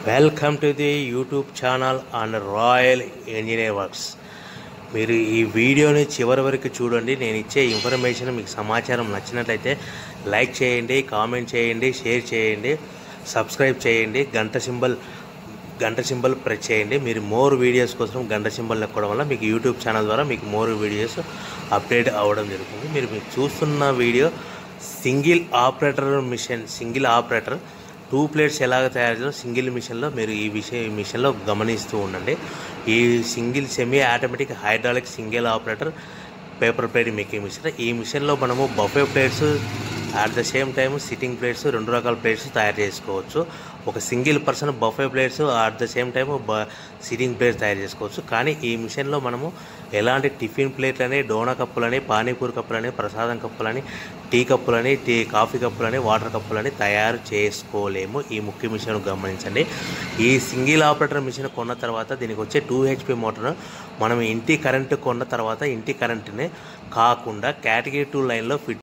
Welcome to the YouTube channel and royal engineer works. మీరు ఈ వీడియోని చివరి వరకు చూడండి. నేను ఇచ్చే ఇన్ఫర్మేషన్ మీకు సమాచారం నచ్చినట్లయితే లైక్ చేయండి, కామెంట్ చేయండి, షేర్ చేయండి, సబ్స్క్రైబ్ చేయండి, గంట సింబల్ ప్రెస్ చేయండి. మీరు మోర్ వీడియోస్ కోసం గంట సింబల్ నొక్కడం వల్ల మీకు యూట్యూబ్ ఛానల్ ద్వారా మీకు మోర్ వీడియోస్ అప్డేట్ అవ్వడం జరుగుతుంది. మీరు చూస్తున్న వీడియో సింగిల్ ఆపరేటర్ 2 ప్లేట్స్ ఎలాగ తయారు చేయాలో సింగిల్ మిషన్లో మీరు ఈ మిషన్లో గమనిస్తూ ఉండండి. ఈ single semi automatic hydraulic single operator paper plate making machine. ఈ మిషన్లో మనము buffet plates at the same time sitting plates 2 రకాల ప్లేట్స్ తయారు చేసుకోవచ్చు. ఒక single person buffet plates at the same time sitting plates తయారు చేసుకోవచ్చు. కానీ ఈ మిషన్లో మనము ఎలాంటి టిఫిన్ ప్లేట్లని, డోనా కప్పులని, పానీపూరి కప్పులని, ప్రసాదం కప్పులని, టీ కప్పులని, కాఫీ కప్పులని, వాటర్ కప్పులని తయారు చేసుకోలేము. ఈ ముఖ్య మిషన్ గమనించండి. ఈ సింగిల్ ఆపరేటర్ మిషన్ కొన్న తర్వాత దీనికి వచ్చే 2 HP మోటార్ మనం ఇంటి కరెంటు కొన్న తర్వాత ఇంటి కరెంటునే కాకుండా కేటగిరీ 2 లైన్లో ఫిట్